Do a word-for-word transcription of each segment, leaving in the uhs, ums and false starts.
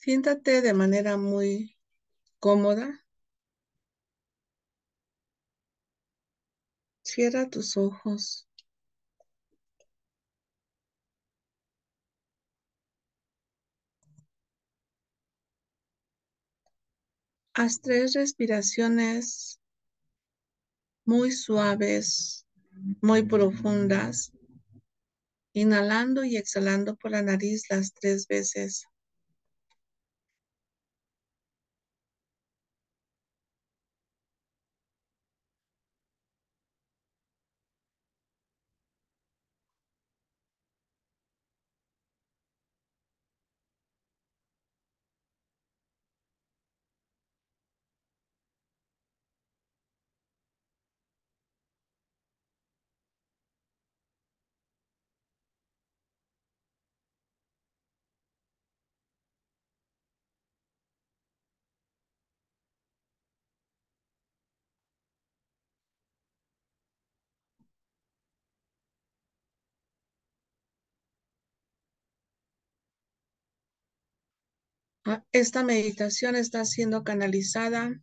Siéntate de manera muy cómoda. Cierra tus ojos. Haz tres respiraciones muy suaves, muy profundas, inhalando y exhalando por la nariz las tres veces. Esta meditación está siendo canalizada.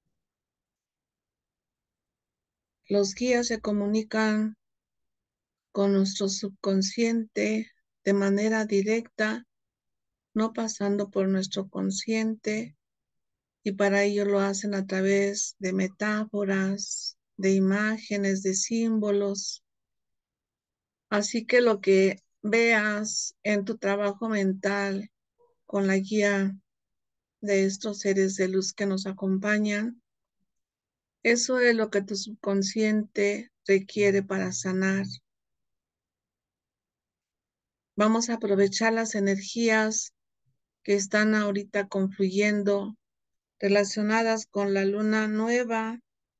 Los guías se comunican con nuestro subconsciente de manera directa, no pasando por nuestro consciente, y para ello lo hacen a través de metáforas, de imágenes, de símbolos. Así que lo que veas en tu trabajo mental con la guía de estos seres de luz que nos acompañan, eso es lo que tu subconsciente requiere para sanar. Vamos a aprovechar las energías que están ahorita confluyendo relacionadas con la luna nueva,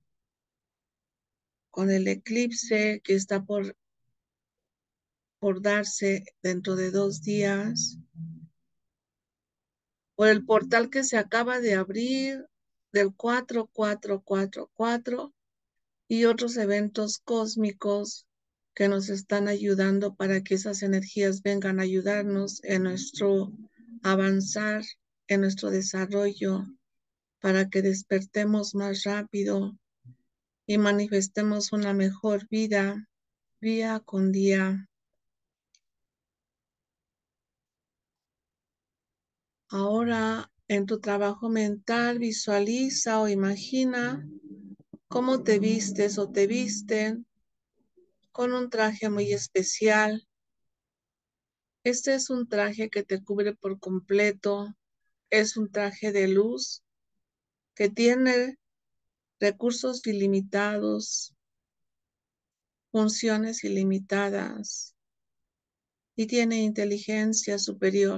con el eclipse que está por, por darse dentro de dos días, por el portal que se acaba de abrir del cuatro cuatro cuatro cuatro y otros eventos cósmicos que nos están ayudando para que esas energías vengan a ayudarnos en nuestro avanzar, en nuestro desarrollo, para que despertemos más rápido y manifestemos una mejor vida día con día. Ahora, en tu trabajo mental, visualiza o imagina cómo te vistes o te visten con un traje muy especial. Este es un traje que te cubre por completo. Es un traje de luz que tiene recursos ilimitados, funciones ilimitadas y tiene inteligencia superior.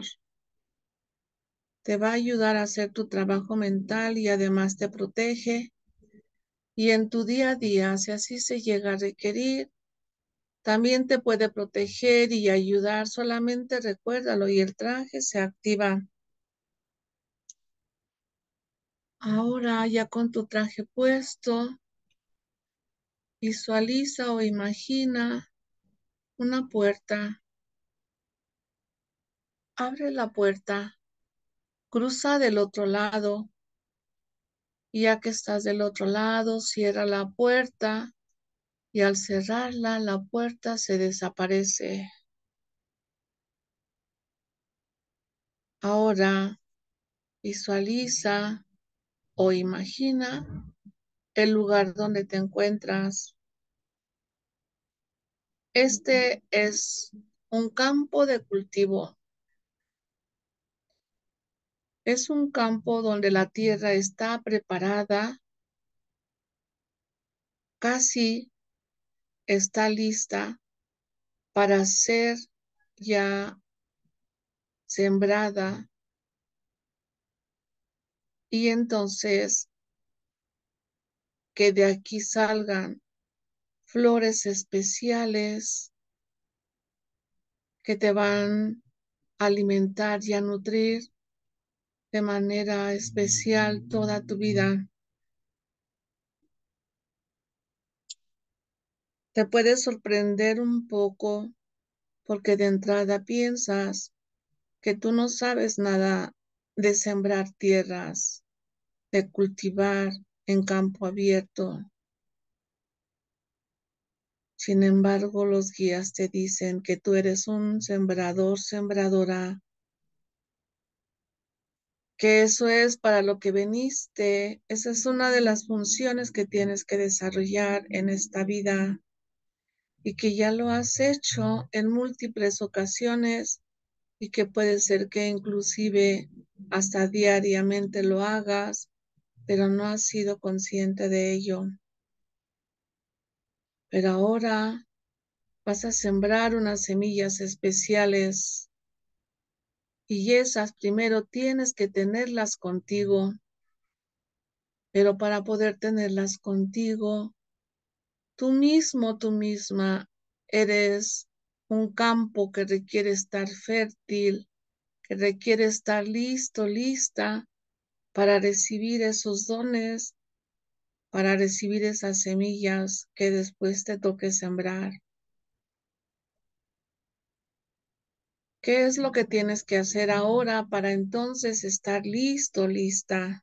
Te va a ayudar a hacer tu trabajo mental y además te protege. Y en tu día a día, si así se llega a requerir, también te puede proteger y ayudar. Solamente recuérdalo y el traje se activa. Ahora ya con tu traje puesto, visualiza o imagina una puerta. Abre la puerta, cruza del otro lado. Y ya que estás del otro lado, cierra la puerta y al cerrarla, la puerta se desaparece. Ahora visualiza o imagina el lugar donde te encuentras. Este es un campo de cultivo. Es un campo donde la tierra está preparada, casi está lista para ser ya sembrada. Y entonces que de aquí salgan flores especiales que te van a alimentar y a nutrir de manera especial toda tu vida. Te puede sorprender un poco porque de entrada piensas que tú no sabes nada de sembrar tierras, de cultivar en campo abierto. Sin embargo, los guías te dicen que tú eres un sembrador, sembradora, que eso es para lo que viniste. Esa es una de las funciones que tienes que desarrollar en esta vida y que ya lo has hecho en múltiples ocasiones y que puede ser que inclusive hasta diariamente lo hagas, pero no has sido consciente de ello. Pero ahora vas a sembrar unas semillas especiales y esas primero tienes que tenerlas contigo, pero para poder tenerlas contigo, tú mismo, tú misma eres un campo que requiere estar fértil, que requiere estar listo, lista para recibir esos dones, para recibir esas semillas que después te toque sembrar. ¿Qué es lo que tienes que hacer ahora para entonces estar listo, lista?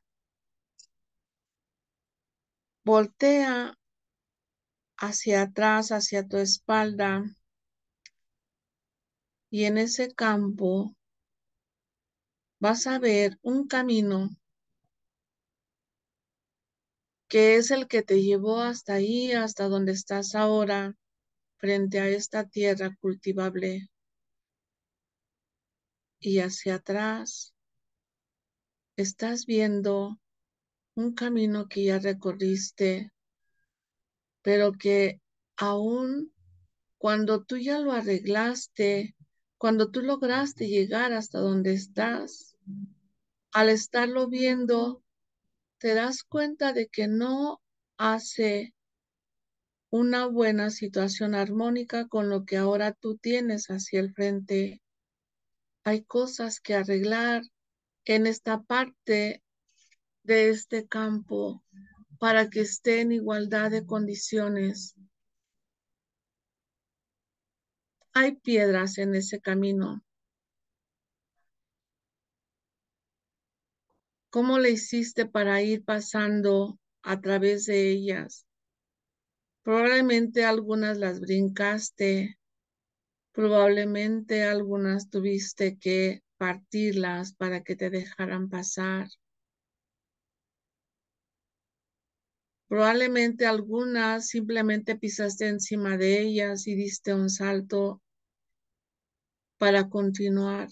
Voltea hacia atrás, hacia tu espalda, y en ese campo vas a ver un camino que es el que te llevó hasta ahí, hasta donde estás ahora, frente a esta tierra cultivable. Y hacia atrás estás viendo un camino que ya recorriste, pero que aún cuando tú ya lo arreglaste, cuando tú lograste llegar hasta donde estás, al estarlo viendo, te das cuenta de que no hace una buena situación armónica con lo que ahora tú tienes hacia el frente. Hay cosas que arreglar en esta parte de este campo para que esté en igualdad de condiciones. Hay piedras en ese camino. ¿Cómo le hiciste para ir pasando a través de ellas? Probablemente algunas las brincaste, probablemente algunas tuviste que partirlas para que te dejaran pasar. Probablemente algunas simplemente pisaste encima de ellas y diste un salto para continuar.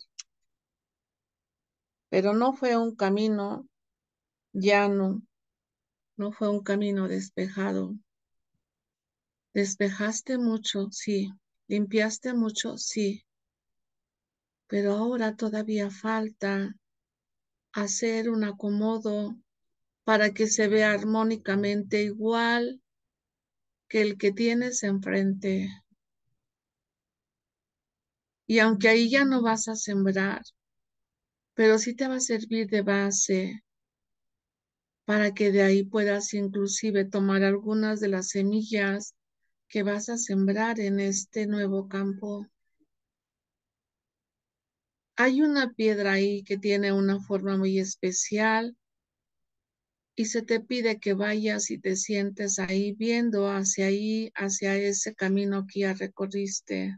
Pero no fue un camino llano, no fue un camino despejado. Despejaste mucho, sí. Limpiaste mucho, sí. Pero ahora todavía falta hacer un acomodo para que se vea armónicamente igual que el que tienes enfrente. Y aunque ahí ya no vas a sembrar, pero sí te va a servir de base para que de ahí puedas inclusive tomar algunas de las semillas que vas a sembrar en este nuevo campo. Hay una piedra ahí que tiene una forma muy especial y se te pide que vayas y te sientes ahí viendo hacia ahí, hacia ese camino que ya recorriste.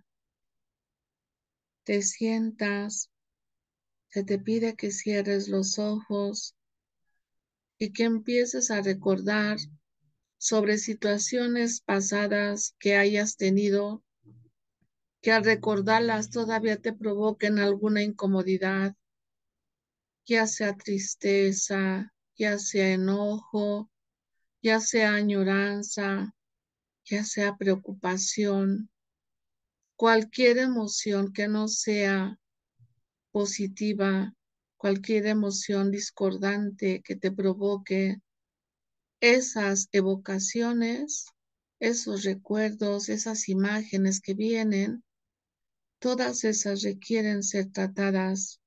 Te sientas, se te pide que cierres los ojos y que empieces a recordar sobre situaciones pasadas que hayas tenido, que al recordarlas todavía te provoquen alguna incomodidad, ya sea tristeza, ya sea enojo, ya sea añoranza, ya sea preocupación, cualquier emoción que no sea positiva, cualquier emoción discordante que te provoque esas evocaciones, esos recuerdos, esas imágenes que vienen, todas esas requieren ser tratadas.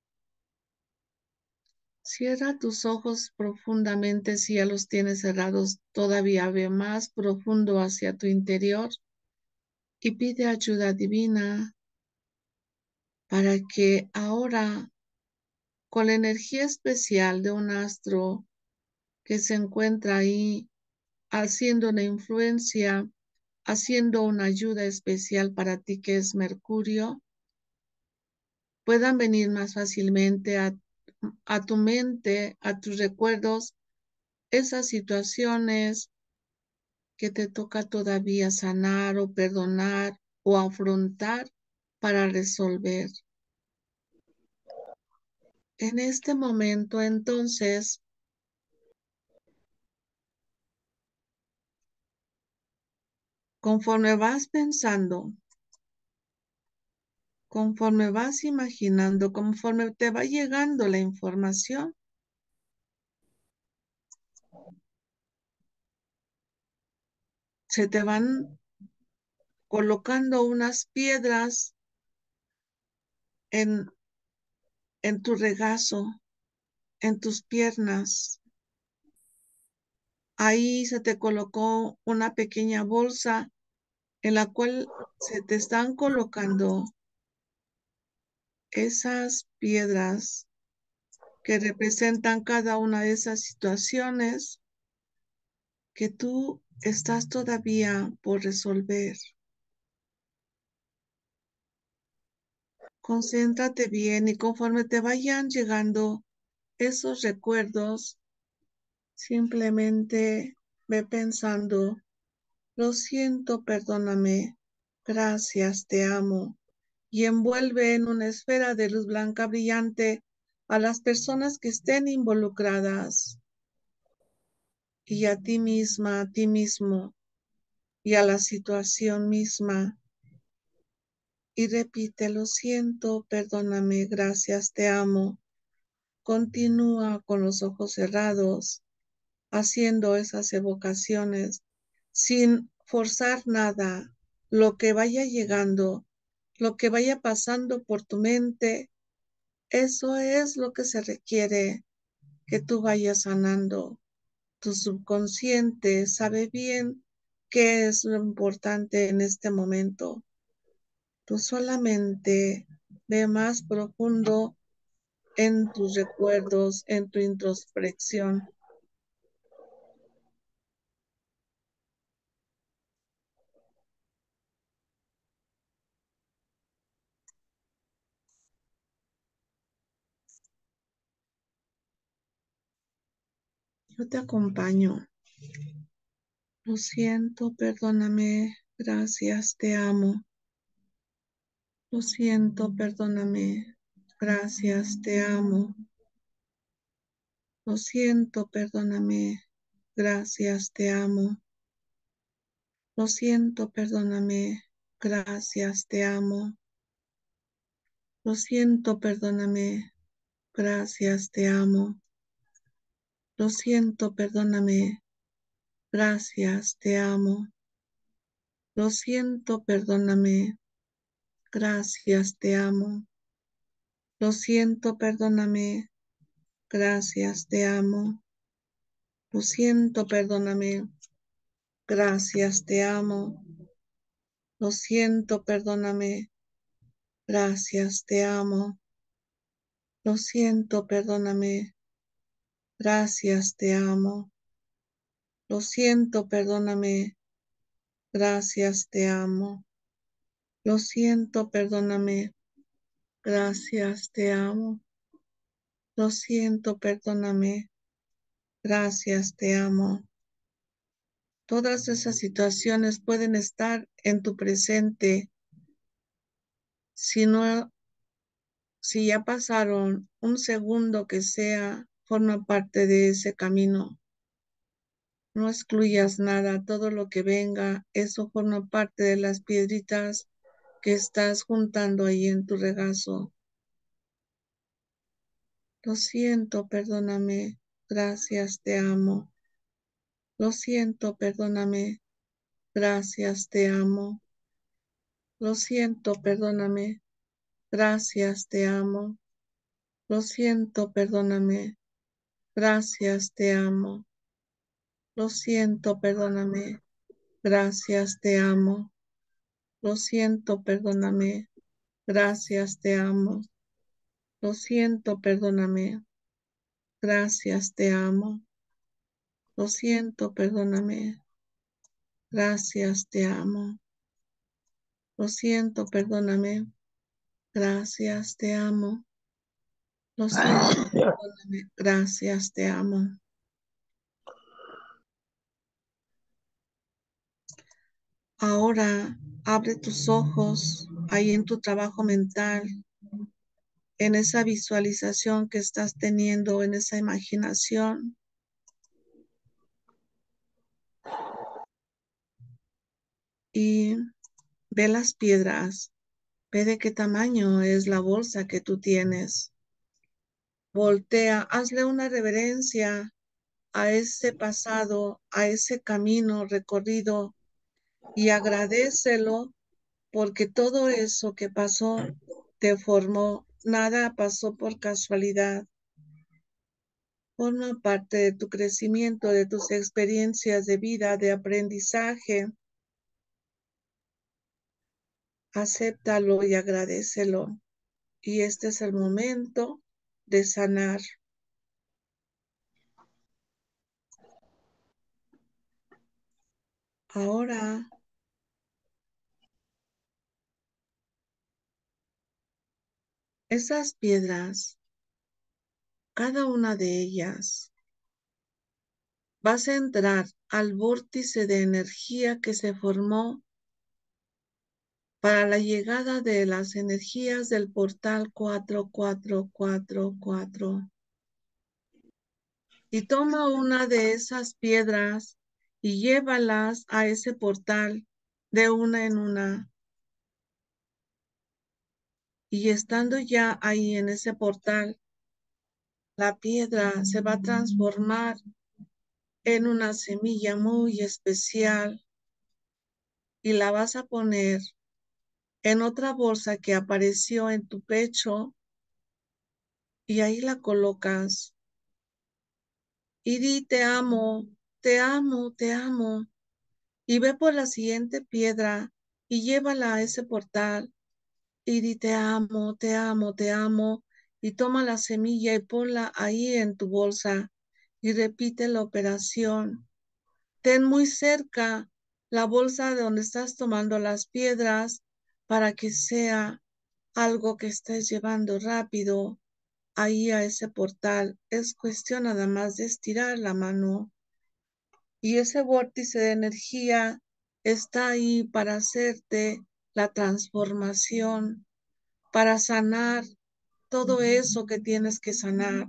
Cierra tus ojos profundamente si ya los tienes cerrados, todavía ve más profundo hacia tu interior y pide ayuda divina para que ahora con la energía especial de un astro que se encuentra ahí haciendo una influencia, haciendo una ayuda especial para ti, que es Mercurio, puedan venir más fácilmente a, a tu mente, a tus recuerdos, esas situaciones que te toca todavía sanar o perdonar o afrontar para resolver. En este momento, entonces, conforme vas pensando, conforme vas imaginando, conforme te va llegando la información, se te van colocando unas piedras en, en tu regazo, en tus piernas. Ahí se te colocó una pequeña bolsa en la cual se te están colocando esas piedras que representan cada una de esas situaciones que tú estás todavía por resolver. Concéntrate bien y conforme te vayan llegando esos recuerdos, simplemente ve pensando: lo siento, perdóname, gracias, te amo. Y envuelve en una esfera de luz blanca brillante a las personas que estén involucradas y a ti misma, a ti mismo y a la situación misma. Y repite: lo siento, perdóname, gracias, te amo. Continúa con los ojos cerrados, haciendo esas evocaciones sin forzar nada. Lo que vaya llegando, lo que vaya pasando por tu mente, eso es lo que se requiere que tú vayas sanando. Tu subconsciente sabe bien qué es lo importante en este momento. Tú solamente ve más profundo en tus recuerdos, en tu introspección. Yo te acompaño. Lo siento, perdóname, gracias, te amo. Lo siento, perdóname, gracias, te amo. Lo siento, perdóname, gracias, te amo. Lo siento, perdóname, gracias, te amo. Lo siento, perdóname, gracias, te amo. Lo siento, perdóname, gracias, te amo. Lo siento, perdóname, gracias, te amo. Lo siento, perdóname, gracias, te amo. Lo siento, perdóname, gracias, te amo. Lo siento, perdóname, gracias, te amo. Lo siento, perdóname, gracias, te amo. Lo siento, perdóname, gracias, te amo. Lo siento, perdóname, gracias, te amo. Lo siento, perdóname, gracias, te amo. Todas esas situaciones pueden estar en tu presente. Si no, si ya pasaron un segundo que sea, forma parte de ese camino. No excluyas nada, todo lo que venga, eso forma parte de las piedritas que estás juntando ahí en tu regazo. Lo siento, perdóname, gracias, te amo. Lo siento, perdóname, gracias, te amo. Lo siento, perdóname, gracias, te amo. Lo siento, perdóname, gracias, te amo. Lo siento, perdóname, gracias, te amo. Lo siento, perdóname, gracias, te amo. Lo siento, perdóname. Gracias, te amo. Lo siento, perdóname. Gracias, te amo. Lo siento, perdóname. Gracias, te amo. Lo siento, perdóname. Gracias, te amo. Ahora abre tus ojos ahí en tu trabajo mental, en esa visualización que estás teniendo, en esa imaginación. Y ve las piedras, ve de qué tamaño es la bolsa que tú tienes. Voltea, hazle una reverencia a ese pasado, a ese camino recorrido y agradécelo porque todo eso que pasó te formó, nada pasó por casualidad. Forma parte de tu crecimiento, de tus experiencias de vida, de aprendizaje. Acéptalo y agradécelo. Y este es el momento de sanar. Ahora, esas piedras, cada una de ellas, vas a entrar al vórtice de energía que se formó para la llegada de las energías del portal cuatro cuatro cuatro cuatro. Y toma una de esas piedras y llévalas a ese portal de una en una. Y estando ya ahí en ese portal, la piedra se va a transformar en una semilla muy especial y la vas a poner en otra bolsa que apareció en tu pecho y ahí la colocas. Y di, te amo, te amo, te amo. Y ve por la siguiente piedra y llévala a ese portal. Y di, te amo, te amo, te amo. Y toma la semilla y ponla ahí en tu bolsa. Y repite la operación. Ten muy cerca la bolsa de donde estás tomando las piedras para que sea algo que estés llevando rápido ahí a ese portal. Es cuestión nada más de estirar la mano. Y ese vórtice de energía está ahí para hacerte la transformación, para sanar todo eso que tienes que sanar.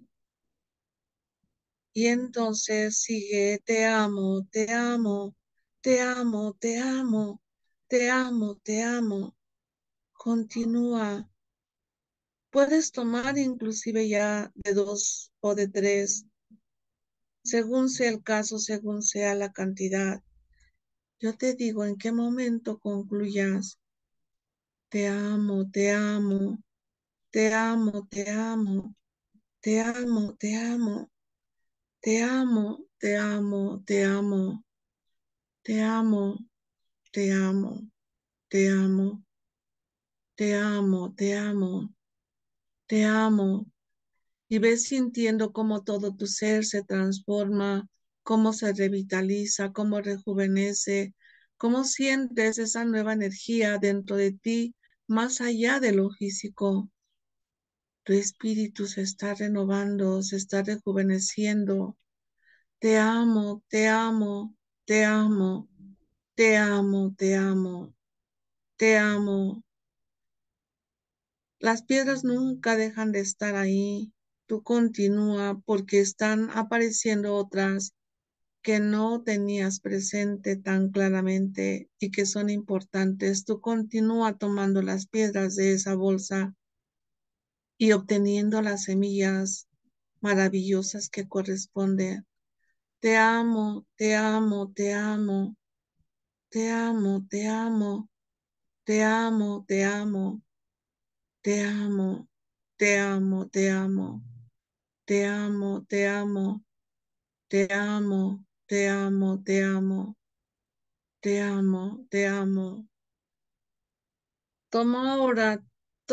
Y entonces sigue, te amo, te amo, te amo, te amo, te amo, te amo. Continúa. Puedes tomar inclusive ya de dos o de tres, según sea el caso, según sea la cantidad. Yo te digo en qué momento concluyas. Te amo, te amo, te amo, te amo, te amo, te amo, te amo, te amo, te amo, te amo, te amo, te amo, te amo, te amo, te amo. Y ves sintiendo cómo todo tu ser se transforma, cómo se revitaliza, cómo rejuvenece, cómo sientes esa nueva energía dentro de ti, más allá de lo físico. Tu espíritu se está renovando, se está rejuveneciendo. Te amo, te amo, te amo, te amo, te amo, te amo. Las piedras nunca dejan de estar ahí. Tú continúa porque están apareciendo otras que no tenías presente tan claramente y que son importantes. Tú continúa tomando las piedras de esa bolsa y obteniendo las semillas maravillosas que corresponden. Te amo, te amo, te amo, te amo, te amo, te amo, te amo, te amo, te amo, te amo, te amo, te amo, te amo, te amo, te amo, te amo, te amo. Toma ahora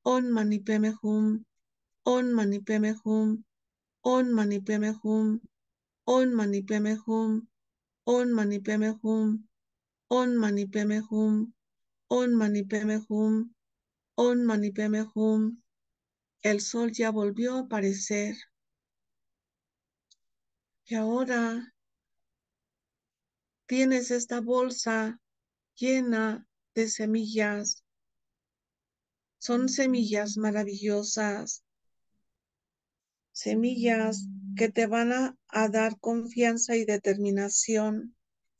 On Mani Padme Hum, On Mani Padme Hum, On Mani Padme Hum, On Mani Padme Hum, On Mani Padme Hum, On Mani Padme Hum, On Mani Padme Hum, On Mani Padme Hum. El sol ya volvió a aparecer. Y ahora tienes esta bolsa llena de semillas. Son semillas maravillosas, semillas que te van a, a dar confianza y determinación,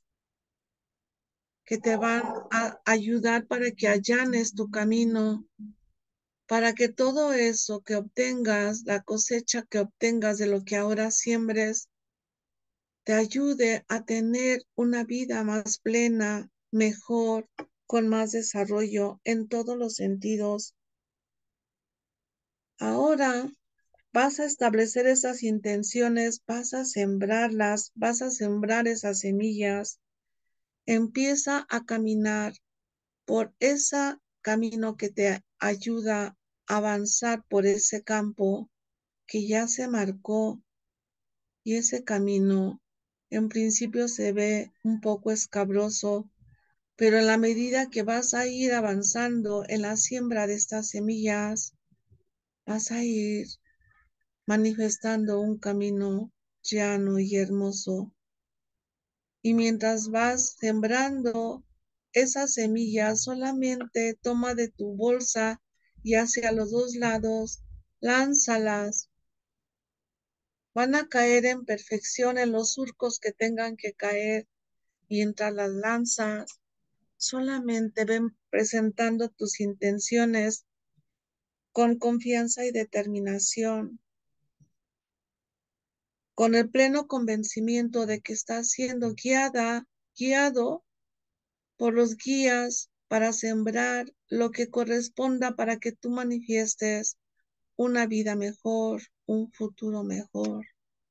que te van a ayudar para que allanes tu camino, para que todo eso que obtengas, la cosecha que obtengas de lo que ahora siembres, te ayude a tener una vida más plena, mejor, con más desarrollo en todos los sentidos. Ahora vas a establecer esas intenciones, vas a sembrarlas, vas a sembrar esas semillas. Empieza a caminar por ese camino que te ayuda a avanzar por ese campo que ya se marcó, y ese camino en principio se ve un poco escabroso, pero en la medida que vas a ir avanzando en la siembra de estas semillas, vas a ir manifestando un camino llano y hermoso. Y mientras vas sembrando esas semillas, solamente toma de tu bolsa y hacia los dos lados, lánzalas. Van a caer en perfección en los surcos que tengan que caer. Mientras las lanzas, solamente ven presentando tus intenciones con confianza y determinación, con el pleno convencimiento de que estás siendo guiada, guiado por los guías para sembrar lo que corresponda para que tú manifiestes una vida mejor, un futuro mejor.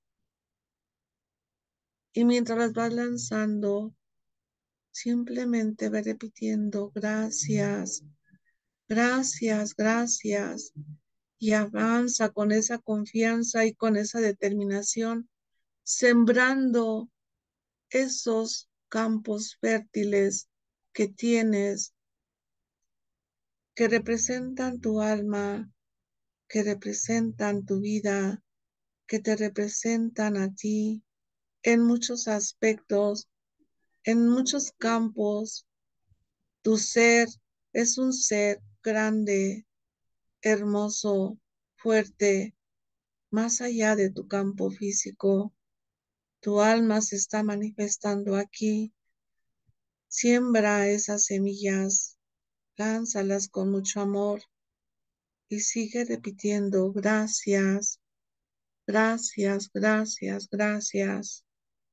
Y mientras las vas lanzando, simplemente ve repitiendo gracias, gracias, gracias. Y avanza con esa confianza y con esa determinación, sembrando esos campos fértiles que tienes, que representan tu alma, que representan tu vida, que te representan a ti en muchos aspectos, en muchos campos. Tu ser es un ser grande, hermoso, fuerte, más allá de tu campo físico. Tu alma se está manifestando aquí. Siembra esas semillas, lánzalas con mucho amor y sigue repitiendo gracias, gracias, gracias, gracias.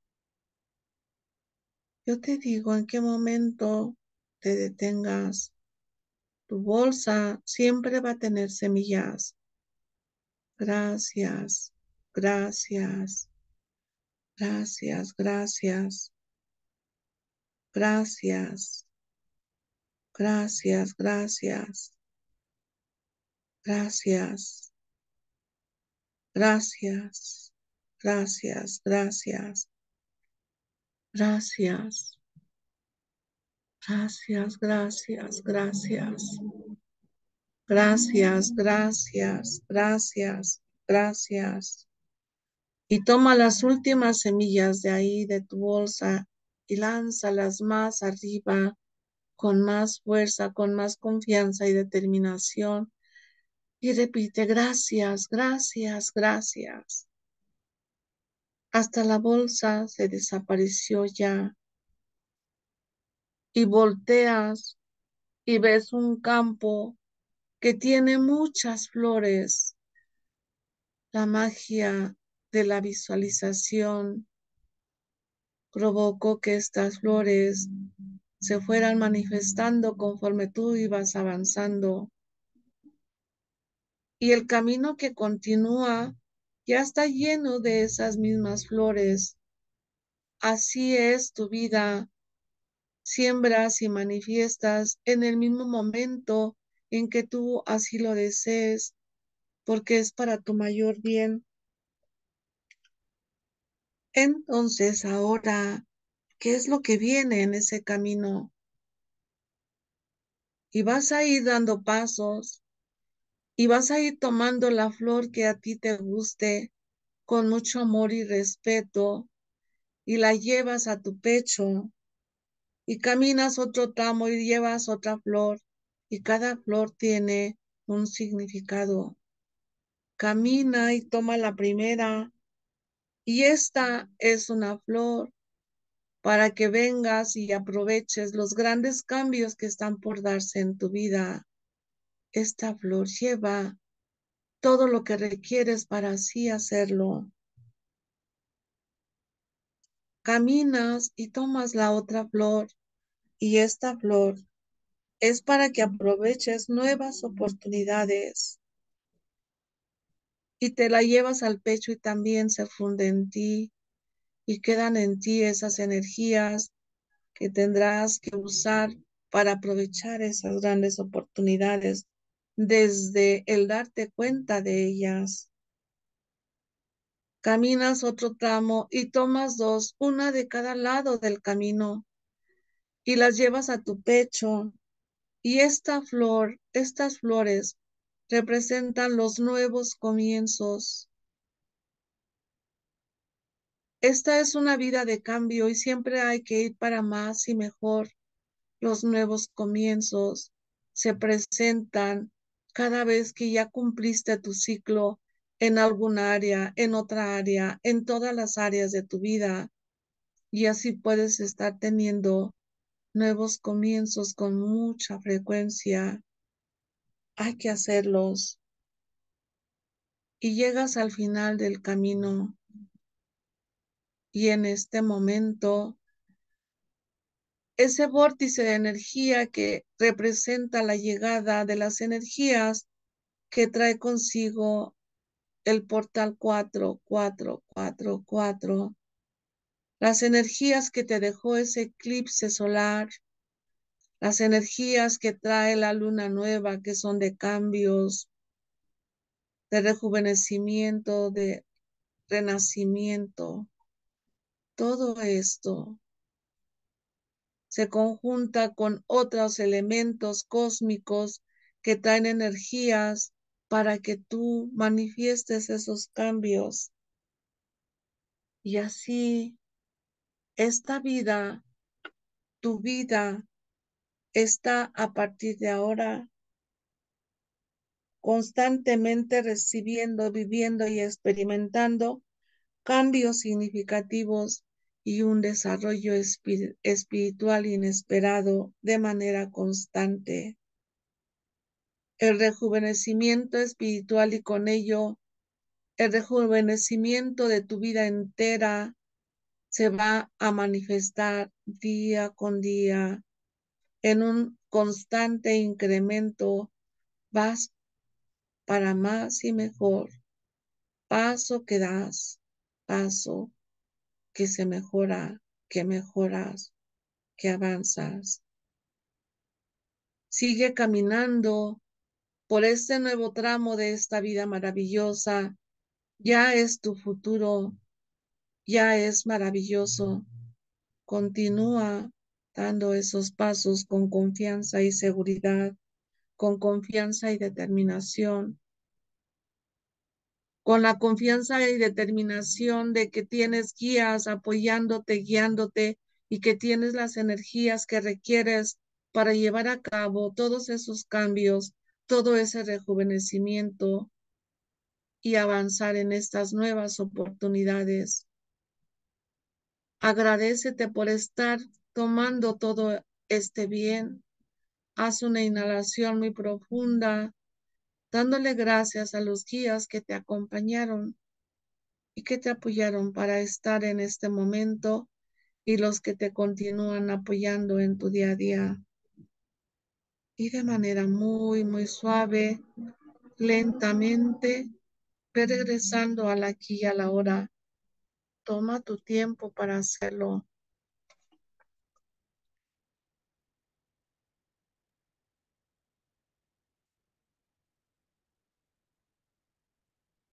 Yo te digo en qué momento te detengas. Tu bolsa siempre va a tener semillas. Gracias, gracias, gracias, gracias, gracias, gracias, gracias, gracias, gracias, gracias, gracias, gracias, gracias, gracias, gracias, gracias, gracias, gracias, gracias. Y toma las últimas semillas de ahí, de tu bolsa, y lánzalas más arriba, con más fuerza, con más confianza y determinación. Y repite, gracias, gracias, gracias. Hasta la bolsa se desapareció ya. Y volteas y ves un campo que tiene muchas flores. La magia de la visualización provocó que estas flores se fueran manifestando conforme tú ibas avanzando. Y el camino que continúa ya está lleno de esas mismas flores. Así es tu vida. Siembras y manifiestas en el mismo momento en que tú así lo desees, porque es para tu mayor bien. Entonces, ahora, ¿qué es lo que viene en ese camino? Y vas a ir dando pasos y vas a ir tomando la flor que a ti te guste con mucho amor y respeto y la llevas a tu pecho y caminas otro tramo y llevas otra flor y cada flor tiene un significado. Camina y toma la primera y esta es una flor para que vengas y aproveches los grandes cambios que están por darse en tu vida. Esta flor lleva todo lo que requieres para así hacerlo. Caminas y tomas la otra flor y esta flor es para que aproveches nuevas oportunidades y te la llevas al pecho y también se funde en ti y quedan en ti esas energías que tendrás que usar para aprovechar esas grandes oportunidades desde el darte cuenta de ellas. Caminas otro tramo y tomas dos, una de cada lado del camino y las llevas a tu pecho. Y esta flor, estas flores representan los nuevos comienzos. Esta es una vida de cambio y siempre hay que ir para más y mejor. Los nuevos comienzos se presentan cada vez que ya cumpliste tu ciclo en alguna área, en otra área, en todas las áreas de tu vida. Y así puedes estar teniendo nuevos comienzos con mucha frecuencia. Hay que hacerlos. Y llegas al final del camino y en este momento, ese vórtice de energía que representa la llegada de las energías que trae consigo el portal cuatro cuatro cuatro cuatro, las energías que te dejó ese eclipse solar, las energías que trae la luna nueva, que son de cambios, de rejuvenecimiento, de renacimiento. Todo esto se conjunta con otros elementos cósmicos que traen energías para que tú manifiestes esos cambios. Y así, esta vida, tu vida, está a partir de ahora constantemente recibiendo, viviendo y experimentando cambios significativos y un desarrollo espir- espiritual inesperado de manera constante. El rejuvenecimiento espiritual y con ello el rejuvenecimiento de tu vida entera se va a manifestar día con día en un constante incremento. Vas para más y mejor, paso que das, paso que se mejora, que mejoras, que avanzas. Sigue caminando por este nuevo tramo de esta vida maravillosa. Ya es tu futuro, ya es maravilloso. Continúa dando esos pasos con confianza y seguridad, con confianza y determinación, con la confianza y determinación de que tienes guías apoyándote, guiándote y que tienes las energías que requieres para llevar a cabo todos esos cambios, todo ese rejuvenecimiento y avanzar en estas nuevas oportunidades. Agradécete por estar tomando todo este bien. Haz una inhalación muy profunda, dándole gracias a los guías que te acompañaron y que te apoyaron para estar en este momento y los que te continúan apoyando en tu día a día. Y de manera muy, muy suave, lentamente, ve regresando al aquí y a la hora. Toma tu tiempo para hacerlo.